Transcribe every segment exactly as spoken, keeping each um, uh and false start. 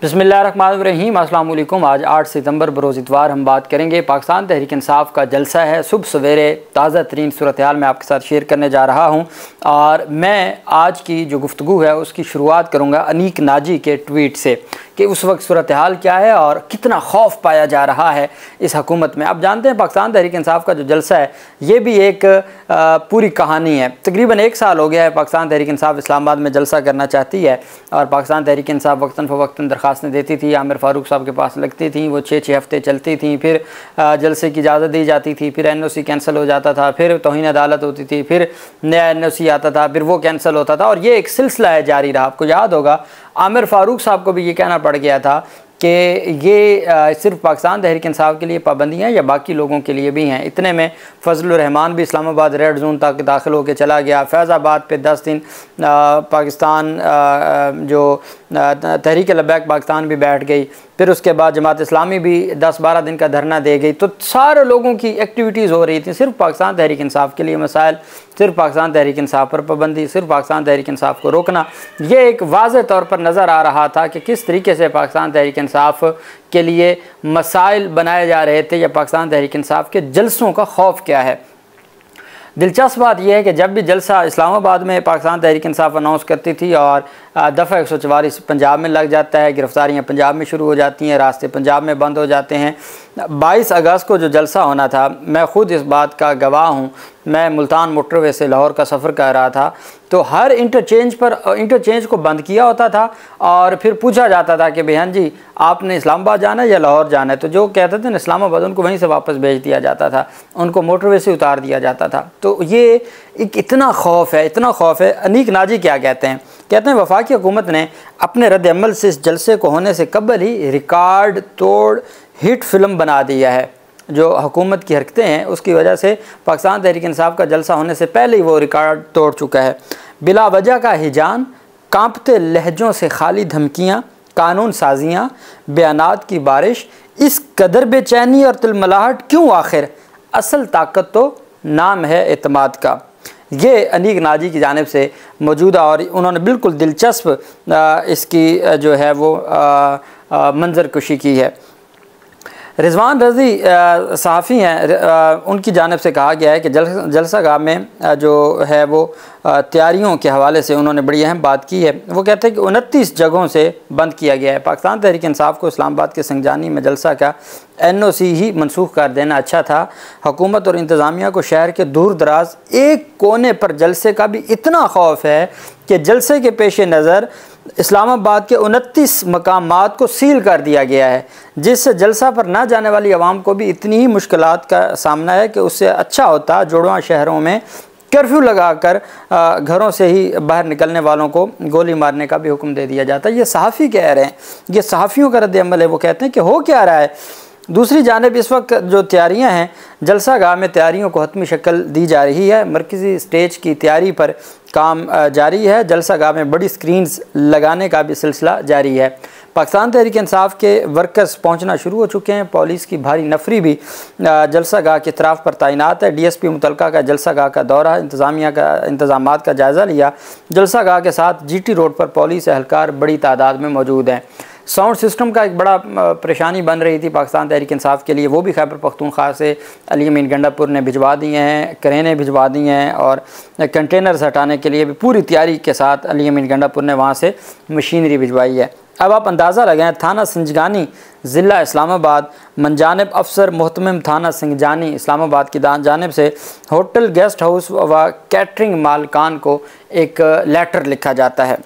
बिस्मिल्लाहिर्रहमानिर्रहीम अस्सलाम वालेकुम। आज आठ सितंबर बरोज़ इतवार हम बात करेंगे पाकिस्तान तहरीक इंसाफ का जलसा है। सुबह सवेरे ताज़ा तरीन सूरत हाल मैं आपके साथ शेयर करने जा रहा हूं और मैं आज की जो गुफ्तगू है उसकी शुरुआत करूंगा अनीक नाजी के ट्वीट से कि उस वक्त सूरत हाल क्या है और कितना खौफ पाया जा रहा है इस हुकूमत में। आप जानते हैं पाकिस्तान तहरीक इंसाफ का जो जलसा है ये भी एक आ, पूरी कहानी है। तकरीबन एक साल हो गया है पाकिस्तान तहरीक इंसाफ इस्लामाबाद में जलसा करना चाहती है और पाकिस्तान तहरीक इंसाफ वक्तन फ़वक्तन दरख्वास्तें देती थी, आमिर फ़ारूक साहब के पास लगती थी, वो छः छः हफ़्ते चलती थी, फिर जलसे की इजाज़त दी जाती थी, फिर एन ओ सी कैंसिल हो जाता था, फिर तौहीन अदालत होती थी, फिर नया एन ओ सी आता था, फिर वो कैंसिल होता था और ये एक सिलसिला है जारी रहा। आपको याद होगा आमिर फ़ारूक साहब को भी ये कहना पड़ गया था कि ये आ, सिर्फ पाकिस्तान तहरीक इंसाफ के लिए पाबंदियाँ या बाकी लोगों के लिए भी हैं। इतने में फजलुर रहमान भी इस्लामाबाद रेड जोन तक दाखिल होकर चला गया। फैज़ाबाद पे दस दिन आ, पाकिस्तान आ, जो तहरीक लब्बैक पाकिस्तान भी बैठ गई। फिर उसके बाद जमात इस्लामी भी दस बारह दिन का धरना दे गई। तो सारे लोगों की एक्टिविटीज़ हो रही थी। सिर्फ पाकिस्तान तहरीक इंसाफ के लिए मसाइल, सिर्फ पाकिस्तान तहरीक इंसाफ पर पाबंदी, सिर्फ पाकिस्तान तहरीक इंसाफ को रोकना। ये एक वाज़ेह तौर पर नज़र आ रहा था कि किस तरीके से पाकिस्तान तहरीक इंसाफ के लिए मसाइल बनाए जा रहे थे या पाकिस्तान तहरीक इंसाफ के जलसों का खौफ क्या है। दिलचस्प बात यह है कि जब भी जलसा इस्लामाबाद में पाकिस्तान तहरीक इंसाफ अनाउंस करती थी और दफ़ा एक सौ चवालीस पंजाब में लग जाता है, गिरफ्तारियाँ पंजाब में शुरू हो जाती हैं, रास्ते पंजाब में बंद हो जाते हैं। बाईस अगस्त को जो जलसा होना था, मैं ख़ुद इस बात का गवाह हूँ। मैं मुल्तान मोटरवे से लाहौर का सफ़र कर रहा था तो हर इंटरचेंज पर इंटरचेंज को बंद किया होता था और फिर पूछा जाता था कि बहन जी आपने इस्लामाबाद जाना है या लाहौर जाना है। तो जो कहते थे ना इस्लामाबाद, उनको वहीं से वापस भेज दिया जाता था, उनको मोटरवे से उतार दिया जाता था। तो ये एक इतना खौफ है, इतना खौफ है। अनीक नाजी क्या कहते हैं? कहते हैं वफाकी हुकूमत ने अपने रद्द अमल से इस जलसे को होने से कबल ही रिकॉर्ड तोड़ हिट फिल्म बना दिया है। जो हुकूमत की हरकतें हैं उसकी वजह से पाकिस्तान तहरीक इंसाफ का जलसा होने से पहले ही वो रिकॉर्ड तोड़ चुका है। बिला वजह का हिजान, कांपते लहजों से खाली धमकियाँ, कानून साजियाँ, बयानात की बारिश, इस कदर बेचैनी और तिलमलाहट क्यों? आखिर असल ताकत तो नाम है एतमाद का। ये अनीक नाजी की जानिब से मौजूदा और उन्होंने बिल्कुल दिलचस्प इसकी जो है वो मंजर कुशी की है। रिजवान रजी सहाफ़ी हैं, उनकी जानिब से कहा गया है कि जल जलसा गाह में जो है वो तैयारियों के हवाले से उन्होंने बड़ी अहम बात की है। वो कहते हैं कि उनतीस जगहों से बंद किया गया है। पाकिस्तान तहरीक इंसाफ को इस्लामाबाद के संजगानी में जलसा का एन ओ सी ही मनसूख कर देना अच्छा था। हुकूमत और इंतज़ामिया को शहर के दूर दराज एक कोने पर जलसे का भी इतना खौफ है कि जलसे के पेश नज़र इस्लामाबाद के उनतीस मकामात को सील कर दिया गया है, जिससे जलसा पर ना जाने वाली आवाम को भी इतनी ही मुश्किलात का सामना है कि उससे अच्छा होता जुड़वा शहरों में कर्फ्यू लगाकर घरों से ही बाहर निकलने वालों को गोली मारने का भी हुक्म दे दिया जाता है। ये सहाफ़ी कह रहे हैं, ये सहाफ़ियों का रद्द अमल है। वो कहते हैं कि हो क्या रहा है। दूसरी जानिब इस वक्त जो तैयारियां हैं, जलसा गाह में तैयारियों को हतमी शक्ल दी जा रही है। मरकज़ी स्टेज की तैयारी पर काम जारी है। जलसा गाह में बड़ी स्क्रीन्स लगाने का भी सिलसिला जारी है। पाकिस्तान तहरीक इंसाफ के वर्कर्स पहुंचना शुरू हो चुके हैं। पुलिस की भारी नफरी भी जलसा गाह के अतराफ़ पर तैनात है। डी एस पी मुतलका का जलसा गाह का दौरा, इंतज़ामिया का इंतज़ामात का जायज़ा लिया। जलसा गाह के साथ जी टी रोड पर पुलिस एहलकार बड़ी तादाद में मौजूद हैं। साउंड सिस्टम का एक बड़ा परेशानी बन रही थी पाकिस्तान तहरीक इंसाफ के लिए, वो भी खैबर पख्तूनख्वा से अली अमीन गंडापुर ने भिजवा दिए हैं, क्रेनें भिजवा दी हैं और कंटेनर्स हटाने के लिए भी पूरी तैयारी के साथ अली अमीन गंडापुर ने वहाँ से मशीनरी भिजवाई है। अब आप अंदाज़ा लगाएं, थाना संजगानी ज़िला इस्लामाबाद मनजानिब अफसर मोहतमिम थाना संजगानी इस्लामाबाद की जानिब से होटल, गेस्ट हाउस व कैटरिंग मालकान को एक लेटर लिखा जाता है।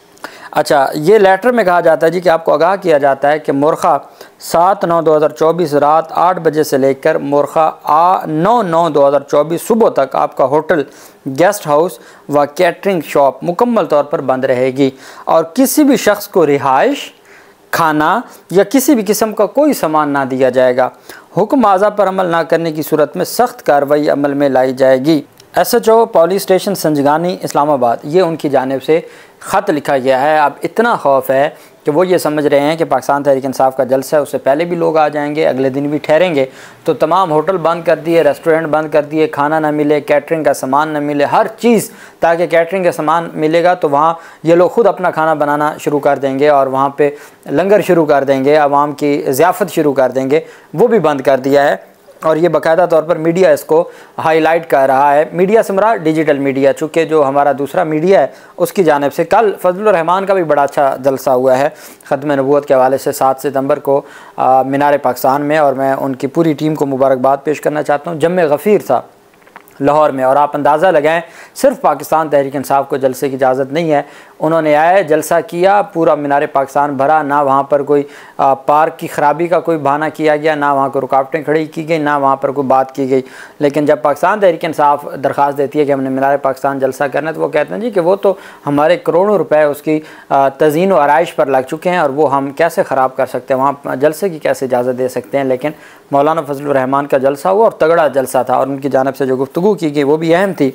अच्छा, ये लेटर में कहा जाता है जी कि आपको आगाह किया जाता है कि मोरखा सात नौ दो हज़ार चौबीस रात आठ बजे से लेकर मोरखा आ नौ नौ दो हज़ार चौबीस सुबह तक आपका होटल, गेस्ट हाउस व कैटरिंग शॉप मुकम्मल तौर पर बंद रहेगी और किसी भी शख्स को रिहाइश, खाना या किसी भी किस्म का कोई सामान ना दिया जाएगा। हुक्म आज़ा पर अमल ना करने की सूरत में सख्त कार्रवाई अमल में लाई जाएगी। S H O police station Sangjani Islamabad, ये उनकी जानिब से ख़त लिखा गया है। अब इतना खौफ है कि कि वो ये समझ रहे हैं कि पाकिस्तान तहरीक इंसाफ का जलसा है, उससे पहले भी लोग आ जाएंगे, अगले दिन भी ठहरेंगे। तो तमाम होटल बंद कर दिए, रेस्टोरेंट बंद कर दिए, खाना ना मिले, कैटरिंग का सामान ना मिले, हर चीज़, ताकि कैटरिंग का सामान मिलेगा तो वहाँ ये लोग ख़ुद अपना खाना बनाना शुरू कर देंगे और वहाँ पे लंगर शुरू कर देंगे, आवाम की ज़ियाफ़त शुरू कर देंगे। वो भी बंद कर दिया है और ये बाकायदा तौर पर मीडिया इसको हाईलाइट कर रहा है। मीडिया से मुराद डिजिटल मीडिया, चूँकि जो हमारा दूसरा मीडिया है उसकी जानिब से कल फजलुर रहमान का भी बड़ा अच्छा जलसा हुआ है ख़त्म नबूवत के हवाले से सात सितंबर को मीनार पाकिस्तान में, और मैं उनकी पूरी टीम को मुबारकबाद पेश करना चाहता हूँ। जम्मे गफ़ीर था लाहौर में, और आप अंदाज़ा लगाएं सिर्फ पाकिस्तान तहरीक इंसाफ को जलसे की इजाज़त नहीं है। उन्होंने आए, जलसा किया, पूरा मीनार पाकिस्तान भरा, ना वहाँ पर कोई आ, पार्क की ख़राबी का कोई बहाना किया गया, ना वहाँ को रुकावटें खड़ी की गई, ना वहाँ पर कोई बात की गई। लेकिन जब पाकिस्तान तहरीक इंसाफ दरख्वास्त देती है कि हमने मीनार पाकिस्तान जलसा करना है, तो वो कहते हैं जी कि वो तो हमारे करोड़ों रुपए उसकी तज़ीन और आराइश पर लग चुके हैं और वो हम कैसे ख़राब कर सकते हैं, वहाँ जलसे की कैसे इजाज़त दे सकते हैं। लेकिन मौलाना फजलुर रहमान का जलसा हुआ और तगड़ा जलसा था, और उनकी जानिब से जो गुफ्तगू की गई वो भी अहम थी।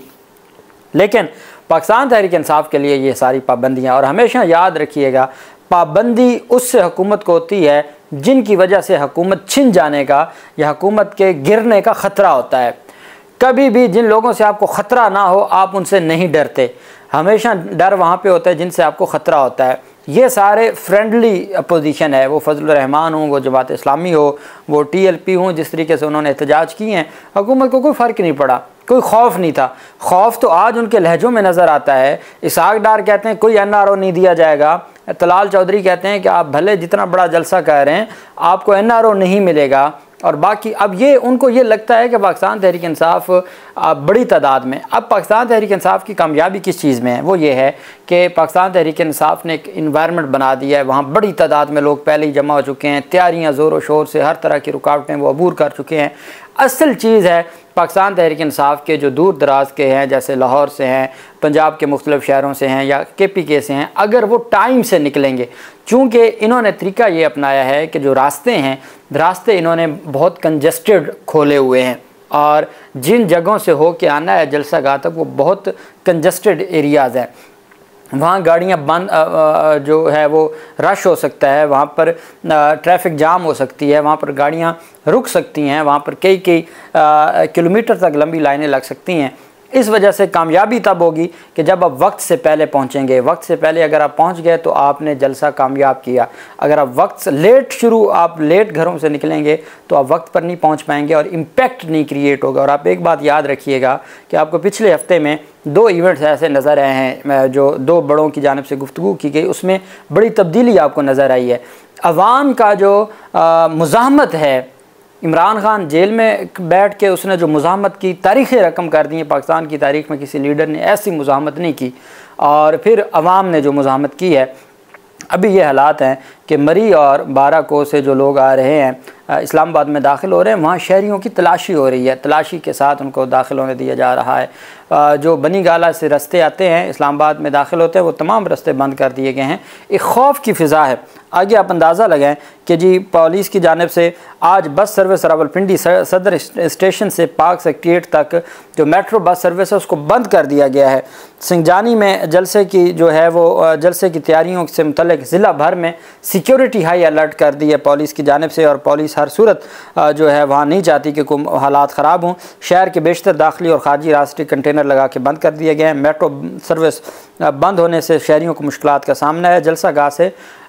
लेकिन पाकिस्तान तहरीक इंसाफ के लिए ये सारी पाबंदियाँ, और हमेशा याद रखिएगा पाबंदी उससे हुकूमत को होती है जिनकी वजह से हुकूमत छिन जाने का या हुकूमत के गिरने का ख़तरा होता है। कभी भी जिन लोगों से आपको ख़तरा ना हो आप उनसे नहीं डरते, हमेशा डर वहाँ पे होता है जिनसे आपको ख़तरा होता है। ये सारे फ्रेंडली अपोजिशन है, वो फजलुर रहमान हो, वो जमात इस्लामी हो, वो टी एल पी हो, जिस तरीके से उन्होंने एहतजाज किए हैं, हुकूमत को कोई फ़र्क नहीं पड़ा, कोई खौफ नहीं था। खौफ तो आज उनके लहजों में नज़र आता है। इसाक डार कहते हैं कोई एन आर ओ नहीं दिया जाएगा, तलाल चौधरी कहते हैं कि आप भले जितना बड़ा जलसा कह रहे हैं आपको एन आर ओ नहीं मिलेगा, और बाकी अब ये उनको ये लगता है कि पाकिस्तान तहरीक इंसाफ बड़ी तादाद में, अब पाकिस्तान तहरीक इंसाफ की कामयाबी किस चीज़ में है, वो ये है कि पाकिस्तान तहरीक इंसाफ ने एक इन्वायरमेंट बना दिया है, वहाँ बड़ी तादाद में लोग पहले ही जमा हो चुके हैं, तैयारियाँ ज़ोर व शोर से, हर तरह की रुकावटें वो अबूर कर चुके हैं। असल चीज़ है पाकिस्तान तहरीक इंसाफ के जो दूर दराज के हैं, जैसे लाहौर से हैं, पंजाब के मुख्तलिफ़ शहरों से हैं या के पी के से हैं, अगर वो टाइम से निकलेंगे, चूँकि इन्होंने तरीका ये अपनाया है कि जो रास्ते हैं, रास्ते इन्होंने बहुत कंजस्टेड खोले हुए हैं, और जिन जगहों से हो के आना है जलसा गाह तक वो बहुत कंजस्टेड एरियाज़ हैं, वहाँ गाड़ियाँ बंद जो है वो रश हो सकता है, वहाँ पर ट्रैफिक जाम हो सकती है, वहाँ पर गाड़ियाँ रुक सकती हैं, वहाँ पर कई कई किलोमीटर तक लंबी लाइनें लग सकती हैं। इस वजह से कामयाबी तब होगी कि जब आप वक्त से पहले पहुँचेंगे। वक्त से पहले अगर आप पहुँच गए तो आपने जलसा कामयाब किया। अगर आप वक्त से लेट शुरू आप लेट घरों से निकलेंगे तो आप वक्त पर नहीं पहुँच पाएंगे और इम्पैक्ट नहीं क्रिएट होगा। और आप एक बात याद रखिएगा कि आपको पिछले हफ्ते में दो इवेंट्स ऐसे नज़र आए हैं जो दो बड़ों की जानिब से गुफ्तगू की गई, उसमें बड़ी तब्दीली आपको नज़र आई है। अवाम का जो मुज़ाहमत है, इमरान खान जेल में बैठ के उसने जो मुज़ाहमत की, तारीख़ें रकम कर दी हैं, पाकिस्तान की तारीख़ में किसी लीडर ने ऐसी मुज़ाहमत नहीं की। और फिर अवाम ने जो मुज़ाहमत की है, अभी ये हालात हैं कि मरी और बाराको से जो लोग आ रहे हैं इस्लामाबाद में दाखिल हो रहे हैं, वहाँ शहरियों की तलाशी हो रही है, तलाशी के साथ उनको दाखिल होने दिया जा रहा है। जो बनी गाला से रास्ते आते हैं इस्लामाबाद में दाखिल होते हैं वो तमाम रास्ते बंद कर दिए गए हैं। एक खौफ की फ़िज़ा है। आगे आप अंदाज़ा लगाएं कि जी पुलिस की जानिब से आज बस सर्विस रावलपिंडी सदर स्टेशन से पाक सेक्रेटेरिएट तक जो मेट्रो बस सर्विस है उसको बंद कर दिया गया है। संजगानी में जलसे की जो है वो जलसे की तैयारियों से मुतल्लिक़ ज़िला भर में सिक्योरिटी हाई अलर्ट कर दी है पुलिस की जानिब से, और पुलिस हर सूरत जो है वहाँ नहीं चाहती कि कोई हालात ख़राब हों। शहर के बेशतर दाखिली और खारजी रास्ते कंटेनर लगा के बंद कर दिए गए हैं। मेट्रो सर्विस बंद होने से शहरियों को मुश्किलात का सामना है। जलसा गाह से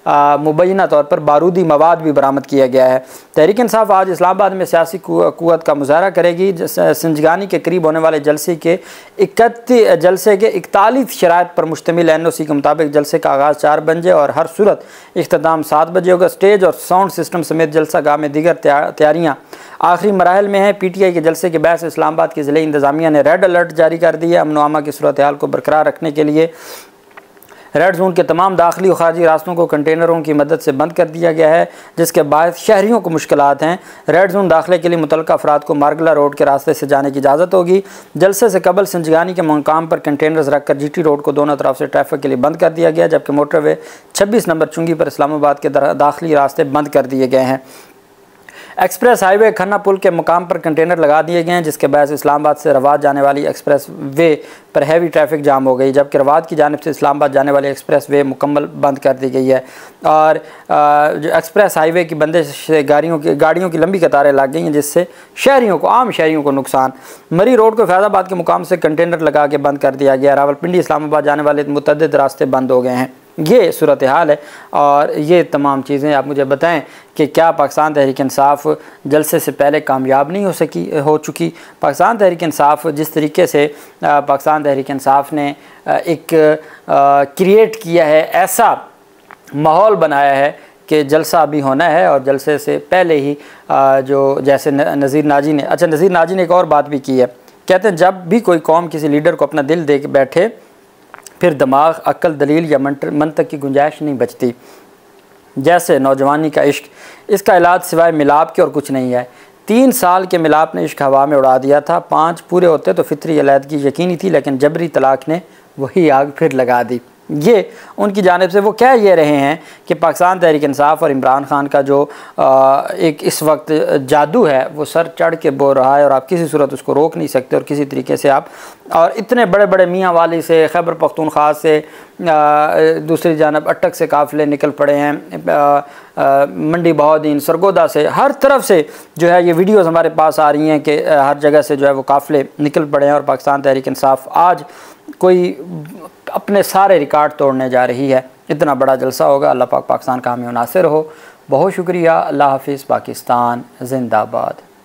मुबैना तौर पर बारूदी मवाद भी बरामद किया गया है। तहरीक इंसाफ आज इस्लामाबाद में सियासी कुव्वत का मुजाहरा करेगी। संजगानी के करीब होने वाले जलसे के इकतीस जलसे के इकतालीस शराइत पर मुश्तमिल एन ओ सी के मुताबिक जलसे का आगाज़ चार बजे और हर सूरत इख्तिताम सात बजे होगा। स्टेज और साउंड सिस्टम समेत जलसा गाह में दीगर तैयारियाँ आखिरी मराहल में है। पी टी आई के जलसे के बहस इस्लामाबाद की ज़िले इंतज़ामिया ने रेड अलर्ट जारी कर दिया। अमन व अमा की सूरत हाल को बरकरार रखने के लिए रेड जोन के तमाम दाखिली और खारजी रास्तों को कंटेनरों की मदद से बंद कर दिया गया है, जिसके बाद शहरियों को मुश्किलात हैं। रेड जोन दाखिले के लिए मुतल्लिक़ा अफराद को मार्गला रोड के रास्ते से जाने की इजाज़त होगी। जलसे से कबल संजगानी के मकाम पर कंटेनर्स रखकर जी टी रोड को दोनों तरफ से ट्रैफिक के लिए बंद कर दिया गया, जबकि मोटरवे छब्बीस नंबर चुंगी पर इस्लामाबाद के दाखिली रास्ते बंद कर दिए गए हैं। एक्सप्रेस हाईवे खन्ना पुल के मुकाम पर कंटेनर लगा दिए गए हैं, जिसके बायस इस्लामाबाद से रवाद जाने वाली एक्सप्रेस वे पर हैवी ट्रैफिक जाम हो गई, जबकि रवाद की जानिब से इस्लामाबाद जाने वाली एक्सप्रेस वे मुकम्मल बंद कर दी गई है। और जो एक्सप्रेस हाईवे की बंदिश से गाड़ियों की गाड़ियों की लंबी कतारें लग गई हैं, जिससे शहरियों को आम शहरियों को नुकसान। मरी रोड को फैज़ाबाद के मुकाम से कंटेनर लगा के बंद कर दिया गया। रावलपिंडी इस्लामाबाद जाने वाले मुतअद्दिद रास्ते बंद हो गए हैं। ये सूरत हाल है। और ये तमाम चीज़ें आप मुझे बताएं कि क्या पाकिस्तान तहरीक इंसाफ जलसे से पहले कामयाब नहीं हो सकी हो चुकी। पाकिस्तान तहरीक इंसाफ जिस तरीके से पाकिस्तान तहरीक इंसाफ ने एक क्रिएट किया है, ऐसा माहौल बनाया है कि जलसा भी होना है, और जलसे से पहले ही जो जैसे नज़ीर नाजी ने अच्छा नज़ीर नाजी ने एक और बात भी की है। कहते हैं जब भी कोई कौम किसी लीडर को अपना दिल दे के बैठे, फिर दिमाग, अक्ल, दलील या मंतक की गुंजाइश नहीं बचती। जैसे नौजवानी का इश्क, इसका इलाज सिवाय मिलाप के और कुछ नहीं है। तीन साल के मिलाप ने इश्क हवा में उड़ा दिया था। पाँच पूरे होते तो फितरी अलहदगी यकीनी थी, लेकिन जबरी तलाक ने वही आग फिर लगा दी। ये उनकी जानिब से वो कह ये रहे हैं कि पाकिस्तान तहरीक इंसाफ और इमरान खान का जो आ, एक इस वक्त जादू है वो सर चढ़ के बोल रहा है, और आप किसी सूरत उसको रोक नहीं सकते। और किसी तरीके से आप और इतने बड़े बड़े मियाँ वाली से, खैबर पख्तूनख्वा से, आ, दूसरी जानब अटक से काफ़िले निकल पड़े हैं, आ, आ, मंडी बहाउद्दीन, सरगोदा से, हर तरफ से जो है ये वीडियोज़ हमारे पास आ रही हैं कि हर जगह से जो है वो काफ़िले निकल पड़े हैं। और पाकिस्तान तहरीक इंसाफ आज कोई अपने सारे रिकॉर्ड तोड़ने जा रही है। इतना बड़ा जलसा होगा। अल्लाह पाक पाकिस्तान का हमें नासिर हो। बहुत शुक्रिया। अल्लाह हाफिज़। पाकिस्तान जिंदाबाद।